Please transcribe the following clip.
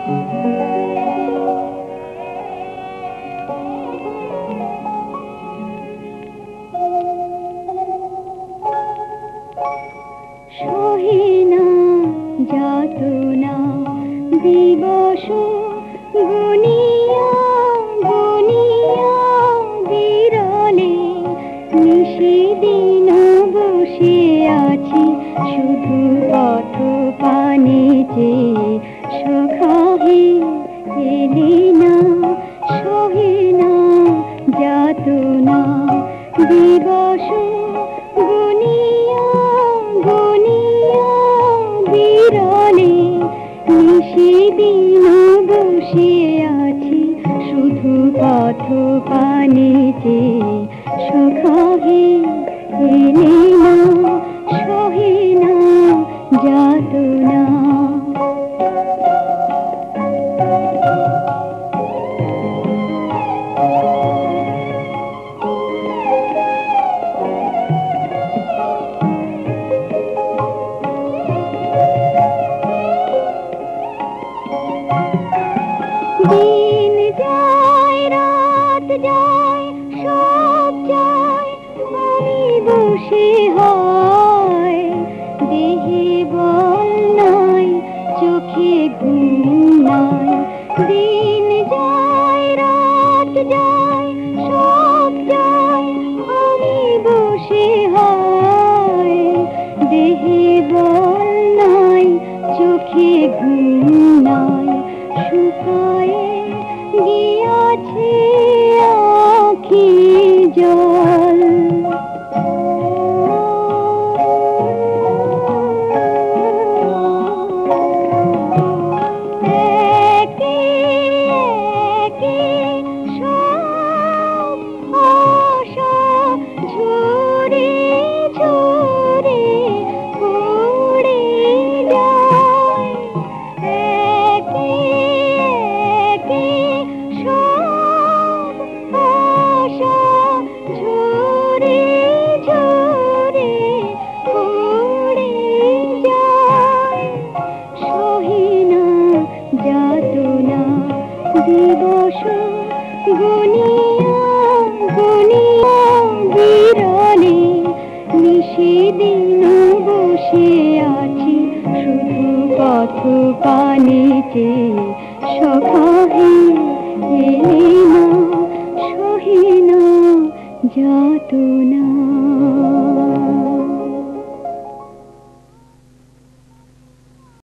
সহিনা যাতনা দিবস গুনিয়া গুনিয়া বিরলে নিশিদিন বসে আছি শুধু পথ পানে চেয়ে সখাহে এলে না সহিনা যাতনা দিবস গুনিয়া গুনিয়া বিরলে নিশিদিন বসে আছি শুধু পথ পানে চেয়ে সখাহে এলে না সহিনা যাতনা। দিন যায় রাত যায় সব যায় আমি বসে হয় দেহে বল নাই চোখে ঘুম নাই। দিন যায় রাত যায় সব যায় আমি বসে হয় দেহে বল নাই চোখে ঘুম নাই। শুকায়ে গিয়াছে আখি জল একে একে সব আশা ঝরে ঝরে পড়ে যায়। একে একে সব আশা ঝরে ঝরে পড়ে যায়। সহিনা যাতনা দিবস গুনিয়া গুনিয়া বিরলে নিশিদিন বসে আছি শুধু পথ পানে চেয়ে সখাহে এলে না সহিনা যাতনা।